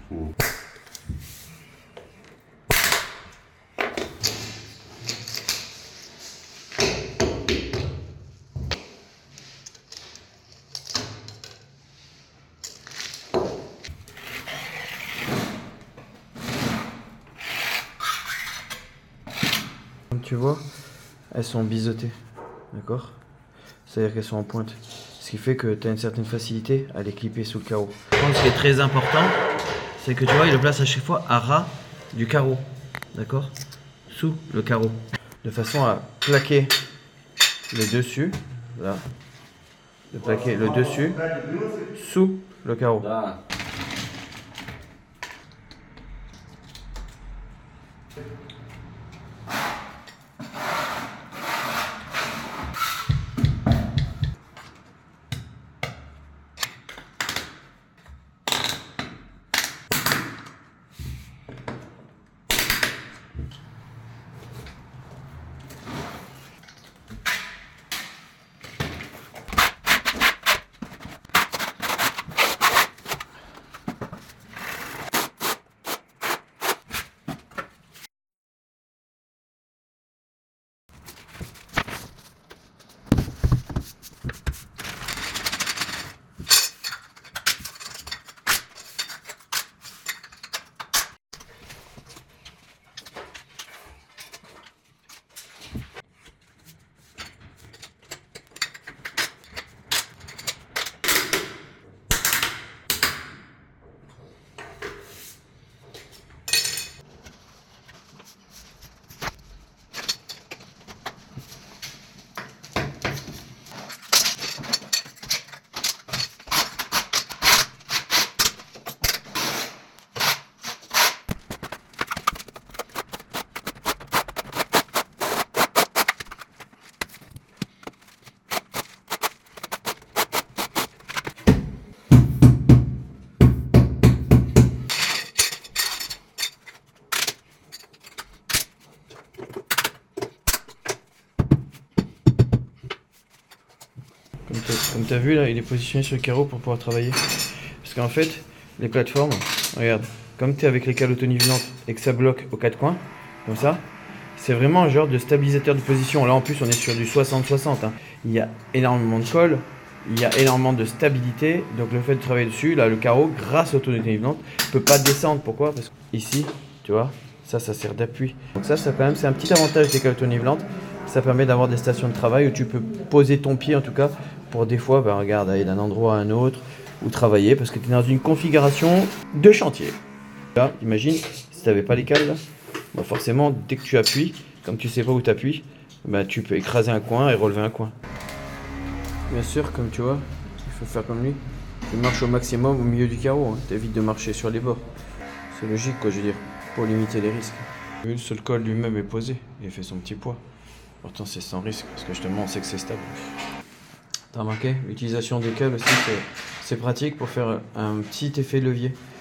Comme tu vois, elles sont biseautées, d'accord? C'est-à-dire qu'elles sont en pointe. Ce qui fait que tu as une certaine facilité à les clipper sous le carreau. Par contre, ce qui est très important, c'est que tu vois, il le place à chaque fois à ras du carreau, d'accord? Sous le carreau. De façon à plaquer le dessus, là. De plaquer le dessus sous le carreau. Comme tu as vu là, il est positionné sur le carreau pour pouvoir travailler. Parce qu'en fait, les plateformes, regarde, comme tu es avec les cales autonivelantes et que ça bloque aux quatre coins, comme ça, c'est vraiment un genre de stabilisateur de position. Là en plus on est sur du 60-60, hein. Il y a énormément de colle, il y a énormément de stabilité, donc le fait de travailler dessus, là le carreau, grâce aux autonivelantes, ne peut pas descendre. Pourquoi? Parce que ici, tu vois, ça sert d'appui. Donc ça quand même, c'est un petit avantage des cales autonivelantes. Ça permet d'avoir des stations de travail où tu peux poser ton pied en tout cas pour des fois, regarde, aller d'un endroit à un autre ou travailler parce que tu es dans une configuration de chantier. Là, imagine, si tu n'avais pas les cales là, forcément dès que tu appuies, comme tu sais pas où tu appuies, tu peux écraser un coin et relever un coin. Bien sûr, comme tu vois, il faut faire comme lui. Tu marches au maximum au milieu du carreau, hein. Tu évites de marcher sur les bords. C'est logique quoi, je veux dire, pour limiter les risques. Le seul col lui-même est posé, il fait son petit poids. Pourtant c'est sans risque, parce que justement on sait que c'est stable. T'as remarqué, l'utilisation des câbles aussi c'est pratique pour faire un petit effet levier.